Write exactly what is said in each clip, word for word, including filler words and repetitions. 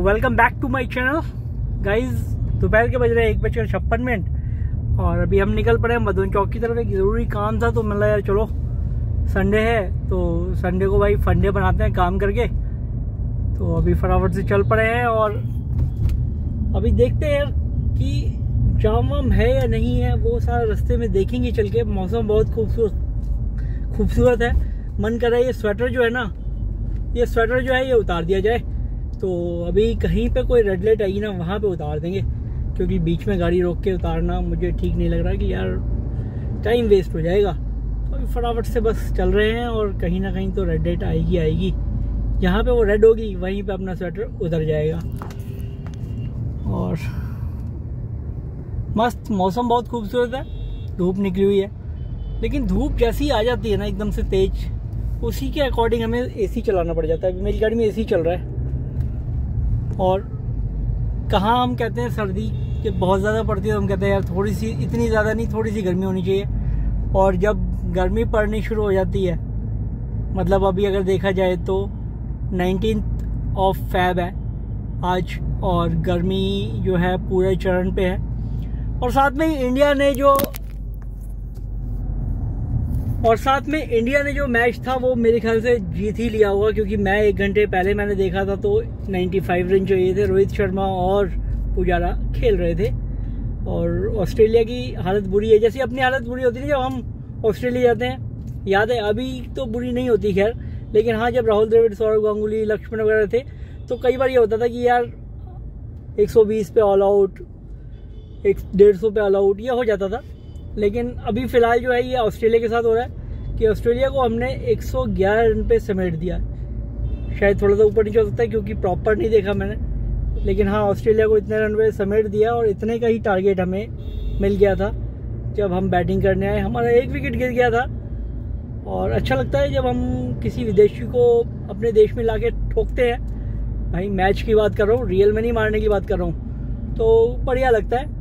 Welcome back to my channel guys. दोपहर के बज रहे हैं एक बजकर छप्पन मिनट और अभी हम निकल पड़े हैं मधुबन चौक की तरफ। एक ज़रूरी काम था तो मतलब यार चलो संडे है तो संडे को भाई फंडे बनाते हैं काम करके। तो अभी फटाफट से चल पड़े हैं और अभी देखते हैं कि जाम वाम है या नहीं है, वो सारा रास्ते में देखेंगे चल के। मौसम बहुत खूबसूरत खूबसूरत है। मन कर रहा है ये स्वेटर जो है ना, ये स्वेटर जो है ये उतार दिया जाए। तो अभी कहीं पे कोई रेड लाइट आएगी ना वहाँ पे उतार देंगे, क्योंकि बीच में गाड़ी रोक के उतारना मुझे ठीक नहीं लग रहा कि यार टाइम वेस्ट हो जाएगा। तो अभी फटाफट से बस चल रहे हैं और कहीं ना कहीं तो रेड लाइट आएगी आएगी जहाँ पे वो रेड होगी वहीं पे अपना स्वेटर उतर जाएगा। और मस्त मौसम बहुत खूबसूरत है, धूप निकली हुई है, लेकिन धूप जैसी ही आ जाती है ना एकदम से तेज, उसी के अकॉर्डिंग हमें एसी चलाना पड़ जाता है। मेरी गाड़ी में एसी चल रहा है और कहाँ हम कहते हैं सर्दी जब बहुत ज़्यादा पड़ती है तो हम कहते हैं यार थोड़ी सी, इतनी ज़्यादा नहीं, थोड़ी सी गर्मी होनी चाहिए। और जब गर्मी पड़नी शुरू हो जाती है, मतलब अभी अगर देखा जाए तो नाइनटीन्थ ऑफ फेब है आज और गर्मी जो है पूरे चरण पे है। और साथ में इंडिया ने जो और साथ में इंडिया ने जो मैच था वो मेरे ख्याल से जीत ही लिया होगा, क्योंकि मैं एक घंटे पहले मैंने देखा था तो पचानवे रन चाहिए थे। रोहित शर्मा और पुजारा खेल रहे थे और ऑस्ट्रेलिया की हालत बुरी है, जैसी अपनी हालत बुरी होती है जब हम ऑस्ट्रेलिया जाते हैं। याद है, अभी तो बुरी नहीं होती खैर, लेकिन हाँ जब राहुल द्रविड़, सौरव गांगुली, लक्ष्मण वगैरह थे तो कई बार ये होता था कि यार एक सौ बीस पे ऑल आउट, एक डेढ़ सौ पे ऑल आउट, ये हो जाता था। लेकिन अभी फिलहाल जो है ये ऑस्ट्रेलिया के साथ हो रहा है कि ऑस्ट्रेलिया को हमने एक सौ ग्यारह रन पे समेट दिया। शायद थोड़ा सा ऊपर नीचे हो सकता है क्योंकि प्रॉपर नहीं देखा मैंने, लेकिन हाँ ऑस्ट्रेलिया को इतने रन पे समेट दिया और इतने का ही टारगेट हमें मिल गया था जब हम बैटिंग करने आए। हमारा एक विकेट गिर गया था और अच्छा लगता है जब हम किसी विदेशी को अपने देश में ला के ठोकते हैं। भाई मैच की बात कर रहा हूँ, रियल में नहीं मारने की बात कर रहा हूँ, तो बढ़िया लगता है।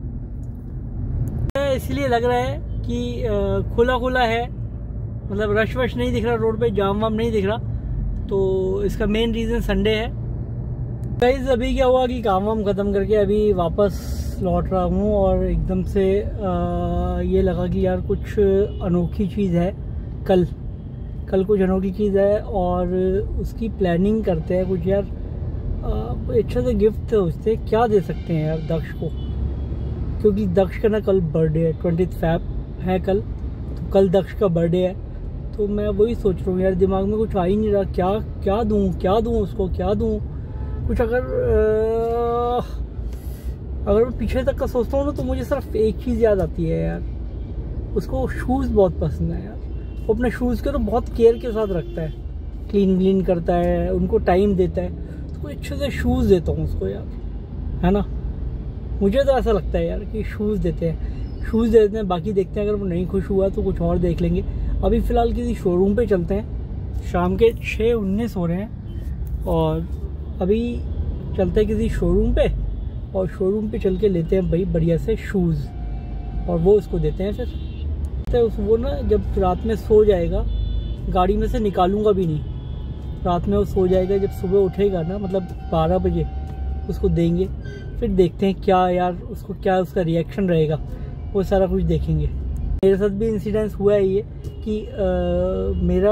इसलिए लग रहा है कि खुला खुला है, मतलब रश वश नहीं दिख रहा, रोड पे जाम वाम नहीं दिख रहा, तो इसका मेन रीज़न संडे है। गाइस अभी क्या हुआ कि काम वाम ख़त्म करके अभी वापस लौट रहा हूँ और एकदम से आ, ये लगा कि यार कुछ अनोखी चीज़ है, कल कल कुछ अनोखी चीज़ है और उसकी प्लानिंग करते हैं कुछ। यार अच्छा सा गिफ्ट सोचते क्या दे सकते हैं यार दक्ष को, क्योंकि दक्ष का ना कल बर्थडे है, ट्वेंटी फैब है कल, तो कल दक्ष का बर्थडे है। तो मैं वही सोच रहा हूँ यार, दिमाग में कुछ आ ही नहीं रहा, क्या क्या दूँ क्या दूँ उसको, क्या दूँ कुछ। अगर आ, अगर मैं पीछे तक का सोचता हूँ ना तो मुझे सिर्फ एक चीज़ याद आती है यार, उसको शूज़ बहुत पसंद है यार। वो अपने शूज़ के तो बहुत केयर के साथ रखता है, क्लीन व्लीन करता है, उनको टाइम देता है। तो कोई अच्छे से शूज़ देता हूँ उसको यार, है ना। मुझे तो ऐसा लगता है यार कि शूज़ देते हैं शूज़ दे देते हैं बाकी देखते हैं, अगर वो नहीं खुश हुआ तो कुछ और देख लेंगे। अभी फ़िलहाल किसी शोरूम पे चलते हैं, शाम के छः उन्नीस हो रहे हैं और अभी चलते हैं किसी शोरूम पे और शोरूम पे चल के लेते हैं भाई बढ़िया से शूज़ और वो उसको देते हैं। फिर तो वो ना जब रात में सो जाएगा, गाड़ी में से निकालूंगा भी नहीं, रात में वो सो जाएगा, जब सुबह उठेगा ना मतलब बारह बजे उसको देंगे। फिर देखते हैं क्या यार उसको क्या उसका रिएक्शन रहेगा, वो सारा कुछ देखेंगे। मेरे साथ भी इंसिडेंस हुआ है ये कि आ, मेरा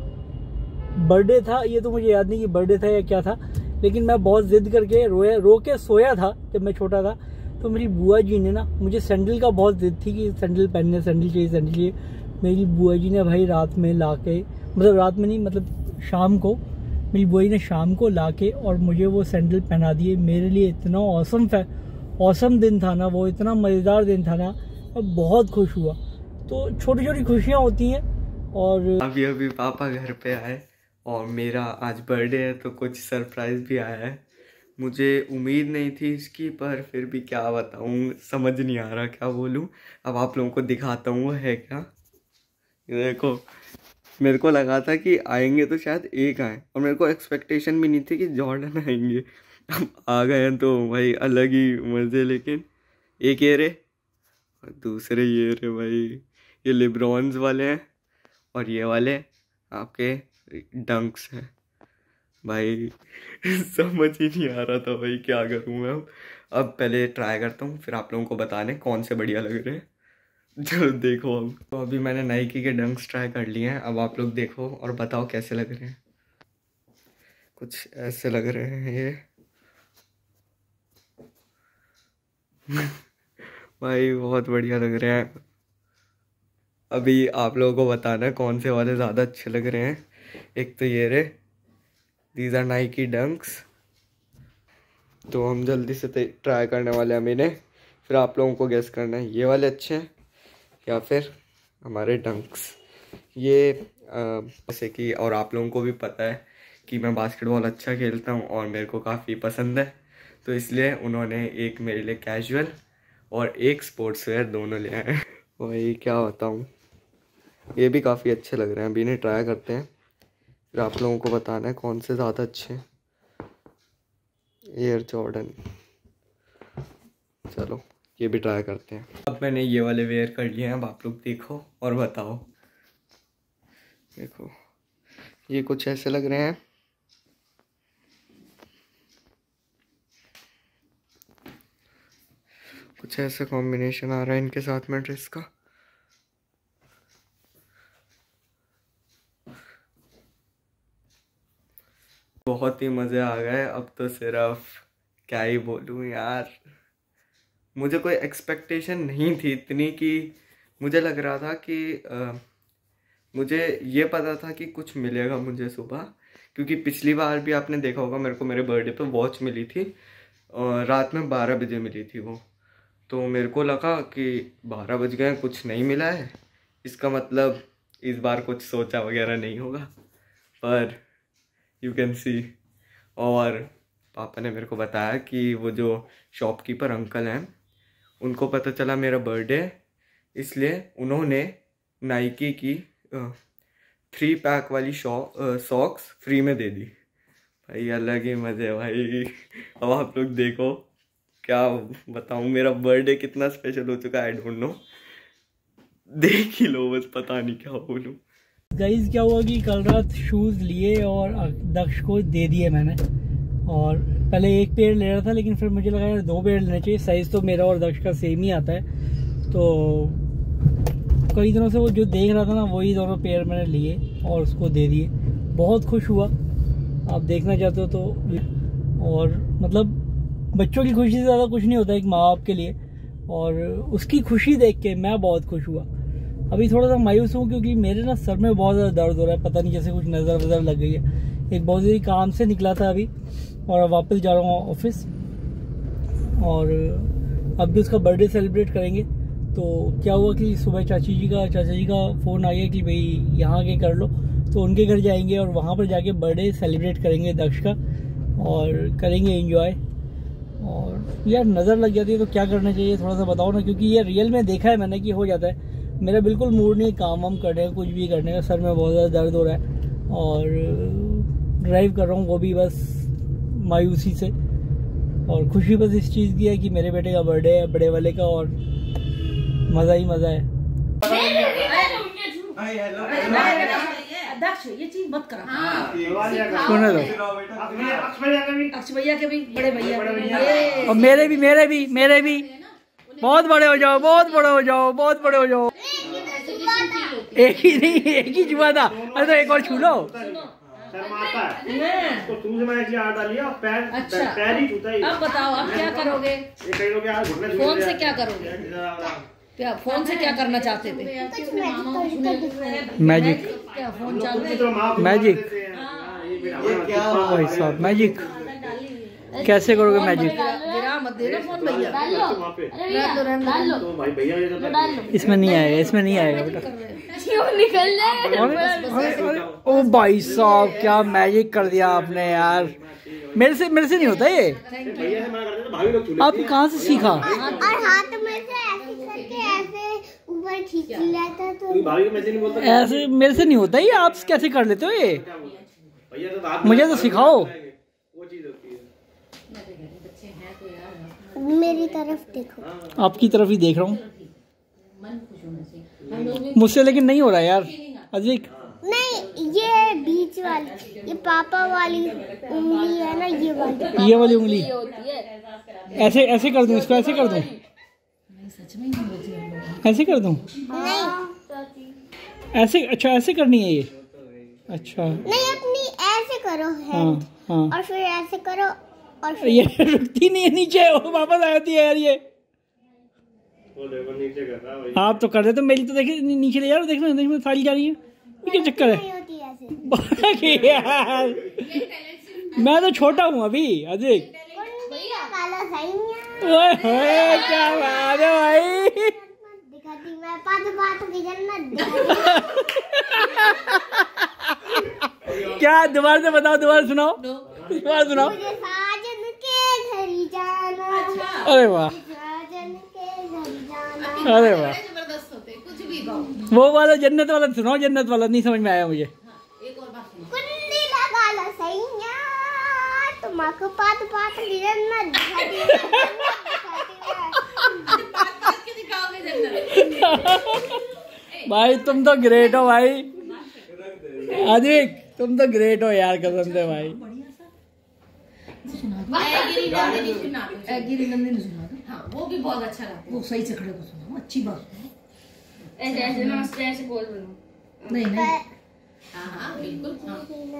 बर्थडे था, ये तो मुझे याद नहीं कि बर्थडे था या क्या था, लेकिन मैं बहुत ज़िद करके रोया रो के सोया था जब मैं छोटा था। तो मेरी बुआ जी ने ना, मुझे सैंडल का बहुत ज़िद थी कि सैंडल पहनने, सैंडल चाहिए सैंडल चाहिए। मेरी बुआ जी ने भाई रात में ला के, मतलब रात में नहीं मतलब शाम को, मेरी बुआ जी ने शाम को लाके और मुझे वो सैंडल पहना दिए। मेरे लिए इतना औसम औसम दिन था ना वो, इतना मज़ेदार दिन था ना, मैं बहुत खुश हुआ। तो छोटी छोटी खुशियाँ होती हैं। और अभी अभी पापा घर पे आए और मेरा आज बर्थडे है तो कुछ सरप्राइज़ भी आया है। मुझे उम्मीद नहीं थी इसकी, पर फिर भी क्या बताऊँ, समझ नहीं आ रहा क्या बोलूँ। अब आप लोगों को दिखाता हूँ वो है क्या। ये देखो, मेरे को लगा था कि आएंगे तो शायद एक आए और मेरे को एक्सपेक्टेशन भी नहीं थी कि जॉर्डन आएंगे। अब आ गए हैं तो भाई अलग ही मज़े। लेकिन एक ये रे और दूसरे ये रे भाई, ये लिब्रॉन्स वाले हैं और ये वाले आपके डंक्स हैं। भाई समझ ही नहीं आ रहा था भाई क्या करूँ मैं। अब पहले ट्राई करता हूँ, फिर आप लोगों को बताने कौन से बढ़िया लग रहे हैं। चलो देखो। अब तो अभी मैंने नाइकी के डंक्स ट्राई कर लिए हैं, अब आप लोग देखो और बताओ कैसे लग रहे हैं। कुछ ऐसे लग रहे हैं ये भाई बहुत बढ़िया लग रहे हैं। अभी आप लोगों को बताना है कौन से वाले ज़्यादा अच्छे लग रहे हैं। एक तो ये रहे, दीज आर नाइकी डंक्स। तो हम जल्दी से ट्राई करने वाले हैं इन्हें, फिर आप लोगों को गेस करना है ये वाले अच्छे हैं या फिर हमारे डंक्स। ये जैसे कि और आप लोगों को भी पता है कि मैं बास्केटबॉल अच्छा खेलता हूँ और मेरे को काफ़ी पसंद है, तो इसलिए उन्होंने एक मेरे लिए कैजुअल और एक स्पोर्ट्स वेयर दोनों ले आए हैं। वही क्या बताऊँ, ये भी काफ़ी अच्छे लग रहे हैं। अभी इन्हें ट्राई करते हैं, फिर आप लोगों को बताना है कौन से ज़्यादा अच्छे हैं। एयर जॉर्डन, चलो ये भी ट्राई करते हैं। अब मैंने ये वाले वेयर कर लिए हैं, अब आप लोग देखो और बताओ। देखो ये कुछ ऐसे लग रहे हैं, कुछ ऐसे कॉम्बिनेशन आ रहा है इनके साथ में ड्रेस का। बहुत ही मज़े आ गए। अब तो सिर्फ क्या ही बोलूँ यार, मुझे कोई एक्सपेक्टेशन नहीं थी इतनी कि मुझे लग रहा था कि आ, मुझे ये पता था कि कुछ मिलेगा मुझे सुबह, क्योंकि पिछली बार भी आपने देखा होगा मेरे को मेरे बर्थडे पे वॉच मिली थी और रात में बारह बजे मिली थी वो। तो मेरे को लगा कि बारह बज गए कुछ नहीं मिला है, इसका मतलब इस बार कुछ सोचा वगैरह नहीं होगा, पर यू कैन सी। और पापा ने मेरे को बताया कि वो जो शॉपकीपर अंकल हैं उनको पता चला मेरा बर्थडे है, इसलिए उन्होंने नाइकी की थ्री पैक वाली शॉ सॉक्स फ्री में दे दी। भाई अलग ही मज़े भाई। अब आप लोग देखो, क्या बताऊँ मेरा बर्थडे कितना स्पेशल हो चुका है, आई डोंट नो, देख ही लो बस, पता नहीं क्या बोलूँ। गाइस क्या हुआ कि कल रात शूज़ लिए और दक्ष को दे दिए मैंने, और पहले एक पेयर ले रहा था लेकिन फिर मुझे लगा यार दो पेयर लेने चाहिए, साइज़ तो मेरा और दक्ष का सेम ही आता है। तो कई दिनों से वो जो देख रहा था ना वही दोनों पेयर मैंने लिए और उसको दे दिए। बहुत खुश हुआ, आप देखना चाहते हो तो। और मतलब बच्चों की खुशी से ज़्यादा कुछ नहीं होता एक माँ बाप के लिए, और उसकी खुशी देख के मैं बहुत खुश हुआ। अभी थोड़ा सा मायूस हूँ क्योंकि मेरे ना सर में बहुत ज़्यादा दर्द हो रहा है, पता नहीं जैसे कुछ नज़र वज़र लग गई है। एक बहुत ज़्यादा काम से निकला था अभी और वापस जा रहा हूँ ऑफिस, और अब भी उसका बर्थडे सेलिब्रेट करेंगे। तो क्या हुआ कि सुबह चाची जी का चाचा जी का फ़ोन आ गया कि भाई यहाँ के कर लो, तो उनके घर जाएंगे और वहाँ पर जाके बर्थडे सेलिब्रेट करेंगे दक्ष का, और करेंगे एंजॉय। और यार नज़र लग जाती है तो क्या करना चाहिए थोड़ा सा बताओ ना, क्योंकि ये रियल में देखा है मैंने कि हो जाता है। मेरा बिल्कुल मूड नहीं काम वाम करने का, कुछ भी करने का, सर में बहुत ज़्यादा दर्द हो रहा है और ड्राइव कर रहा हूँ वो भी बस मायूसी से। और खुशी बस इस चीज़ की है कि मेरे बेटे का बर्थडे है, बड़े वाले का, और मज़ा ही मज़ा है। दक्ष ये चीज मत करा। सुने दो अक्ष भैया के भी बड़े भैया, और मेरे भी मेरे भी मेरे भी बहुत बड़े हो जाओ, बहुत बड़े हो जाओ, बहुत बड़े हो जाओ। एक ही नहीं, एक ही जुआ था। अरे तो एक और छू लो। अच्छा अब बताओ आप क्या करोगे, फोन से क्या करोगे, क्या फोन से क्या करना चाहते थे? मैजिक, क्या फोन चालू मैजिक भाई साहब, मैजिक कैसे करोगे मैजिक? गिरा मत देना फोन भैया, इसमें नहीं आएगा, इसमें नहीं आएगा बेटा। निकल जाए। ओ भाई साहब क्या मैजिक कर दिया आपने यार, मेरे से मेरे से नहीं होता ये। आपने कहाँ से सीखा? और हाथ में से ऐसे करके ऐसे ऊपर खींच लेता तो ऐसे मेरे से नहीं होता ये, आप कैसे कर लेते हो ये? मुझे तो सिखाओ। मेरी तरफ देखो। आपकी तरफ ही देख रहा हूँ, मुझसे लेकिन नहीं हो रहा यार अजीक। नहीं ये बीच वाली, ये पापा वाली उंगली है ना, ये वाली ये वाली उंगली ऐसे ऐसे कर दूं, इसको ऐसे कर दूं, ऐसे कर दूं, ऐसे। अच्छा ऐसे करनी है ये, अच्छा नहीं अपनी ऐसे करो हाँ हैंड, हाँ। और फिर ऐसे करो और फिर ये रुकती नहीं है नीचे, वो वापस आ जाती है यार ये। आप तो कर रहे तो मेरी तो देखिए नीचे ले यार, देखना देखना साड़ी जा रही है, ये क्या चक्कर नहीं है होती ऐसे। यार मैं तो छोटा हूँ अभी अधिक। काला सही ओए होए क्या बात है भाई, दिखाती मैं पाँच बातों की जन्नत दिखाती। क्या दोबारा से बताओ, दोबारा सुनाओ, दोबारा सुनाओ। मुझे साजन के घर ही जाना, अरे वाह, साजन के घर ही जाना। अरे वाह, जबरदस्त होते कुछ भी गाओ। वो वाला जन्नत वाला सुनाओ, जन्नत वाला नहीं समझ में आया मुझे। एक और बात सुनो। कुंडी लगा लो सैया, तुम्हारे पात पात की जन्नत दिखाती है, बात बात के दिखाओगे जन्नत। भाई तुम तो ग्रेट हो भाई, अधिक तुम तो ग्रेट हो यार, कसम से भाई। गिरी नंदिनी सुना दो, गिरी नंदिनी सुना दो। हाँ वो भी बहुत अच्छा गाती है, वो सही से खड़े को सुनाओ, अच्छी बात सुनाओ। ऐसे ऐसे नमस्ते ऐसे बोल बोलो। नहीं नहीं हाँ हाँ बिल्कुल हाँ।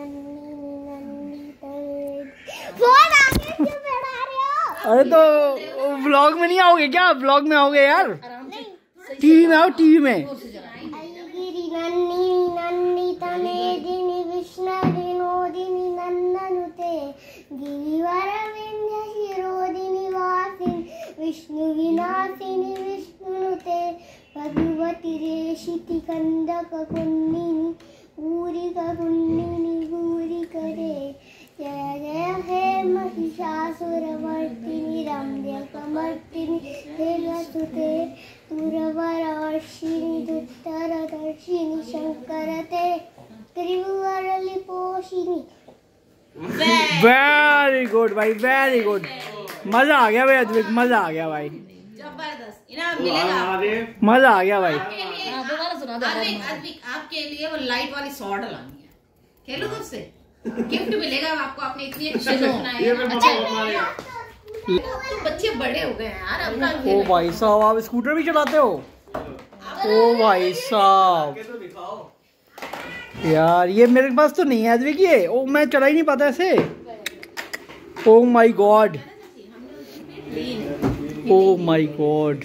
फोन आगे क्यों बढ़ा रहे हो? अरे तो व्लॉग में नहीं आओगे क्या, व्लॉग में आओगे यार, आराम से टीवी में आओ, टीवी में। गिरी नन्नी नन्नी तने दिनी विष्णु विनोदिनी नंदनुते गिरिवर विंध्य शिरोदिनी वासिन विष्णु विनाशिनी विष्णुनुते भगवती रेशिति कंदक कुन्निनी गूरिका कुन्निनी गूरी करे जय जय हे महिषासुरमर्दिनी रम्यकमर्दिनी हेमसुते तुरवरवर्षिणी दुत्तरदर्शिनी शंकरते त्रिभुवनलिपोषिनी। वेरी गुड भाई, वेरी गुड, मजा आ गया भाई अद्विक, मजा आ गया भाई, जबरदस्त इनाम मिलेगा, मजा आ गया भाई। हाँ, दोबारा सुना दो। अद्विक अद्विक आपके लिए वो लाइट वाली सॉर्ड लानी है, खेलो तो उससे गिफ्ट मिलेगा आपको, आपने इतनी अच्छी सुनाई। अच्छा तो बच्चे बड़े हो गए हैं यार, अब ओ भाई साहब आप स्कूटर भी चलाते हो, ओ भाई साहब यार ये मेरे पास तो नहीं है अद्विक, ये ओ मैं चला ही नहीं पाता ऐसे। Oh my God, oh my God,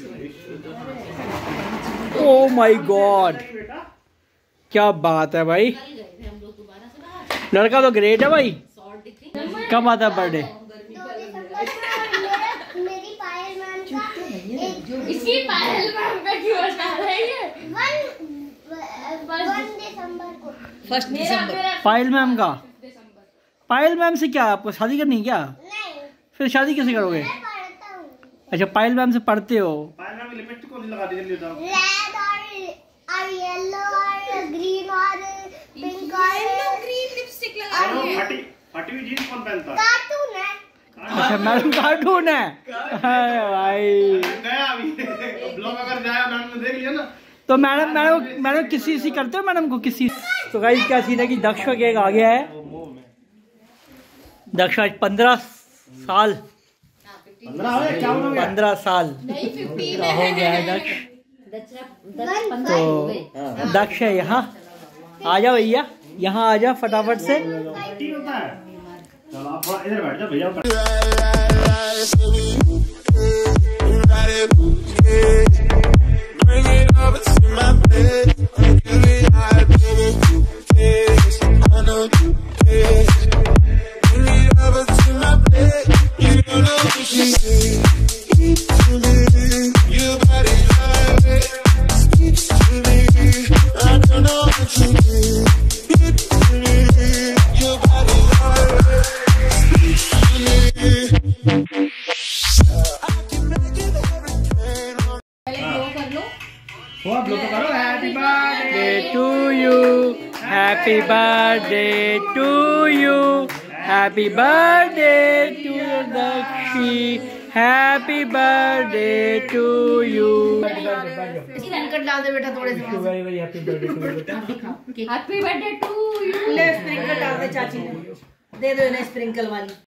oh my God, क्या बात है भाई, लड़का तो ग्रेट है भाई। कब आता है बर्थडे? मेरी पायल मैम का इसकी पायल मैम का क्यों बता रही है? वन दिसंबर को, फर्स्ट दिसंबर। पायल मैम का, पायल मैम से क्या आपको शादी करनी है क्या? नहीं फिर शादी कैसे करोगे? मैं पढ़ता हूँ, अच्छा पायल मैम से पढ़ते हो, रेड और और येलो और ग्रीन और पिंक और ग्रीन लिपस्टिक लगा रही है। फटी फटी हुई जीन्स कौन पहनता है? कार्टून है। अच्छा मैडम कार्टून है, अरे भाई गया अभी ब्लॉग अगर जाया मैम ने देख लिया ना। तो मैडम मैडम मैडम किसी सी करते हो मैडम को किसी। तो गाइस क्या सीन है कि दक्ष का केक आ गया है, दक्ष आज पंद्रह साल पंद्रह साल का हो गया है दक्ष। तो दक्ष है यहाँ, आ जाओ भैया यहाँ आ जाओ फटाफट से। ठीक होता है, चलो आप थोड़ा इधर बैठ जाओ भैया। Bring it over to my bed. I'm really hot, baby. Yes, I know you care. Bring it over to my bed. You know what she said. Speak to me. Your body like speaks to me. I don't know what you did. Speak to me. Your body like speaks to me. I can make it hurricane. वो आप लोग तो करो happy birthday to you, happy birthday to you, happy birthday to Dakshi, happy birthday to you. Sprinkle डाल दे बेटा थोड़े से। Very very happy birthday to बेटा। Happy birthday to you. ले स्प्रिंकल डाल दे चाची ने, दे दो इन्हें स्प्रिंकल वाली।